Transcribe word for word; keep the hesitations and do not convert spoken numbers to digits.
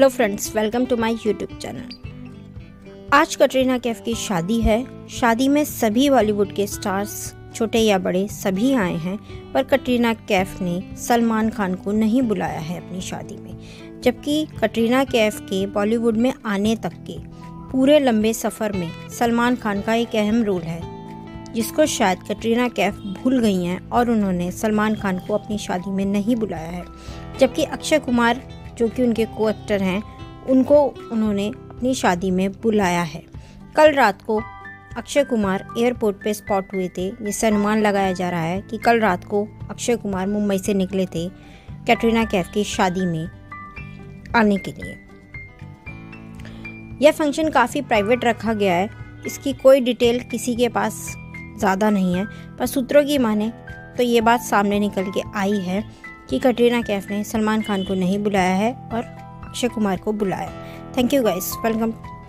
Hello friends, welcome to my YouTube channel. आज कटरीना कैफ की शादी है। शादी में सभी बॉलीवुड के स्टार्स, छोटे या बड़े, सभी आए हैं, पर कटरीना कैफ ने सलमान खान को नहीं बुलाया है अपनी शादी में। जबकि कटरीना कैफ के बॉलीवुड में आने तक के पूरे लंबे सफ़र में सलमान खान का एक अहम रोल है, जिसको शायद कटरीना कैफ भूल गई हैं और उन्होंने सलमान खान को अपनी शादी में नहीं बुलाया है। जबकि अक्षय कुमार, जो कि उनके को एक्टर हैं, उनको उन्होंने अपनी शादी में बुलाया है। कल रात को अक्षय कुमार एयरपोर्ट पे स्पॉट हुए थे, जिससे अनुमान लगाया जा रहा है कि कल रात को अक्षय कुमार मुंबई से निकले थे कैटरीना कैफ की शादी में आने के लिए। यह फंक्शन काफ़ी प्राइवेट रखा गया है। इसकी कोई डिटेल किसी के पास ज़्यादा नहीं है, पर सूत्रों की माने तो ये बात सामने निकल के आई है कि कटरीना कैफ ने सलमान खान को नहीं बुलाया है और अक्षय कुमार को बुलाया। Thank you guys, welcome.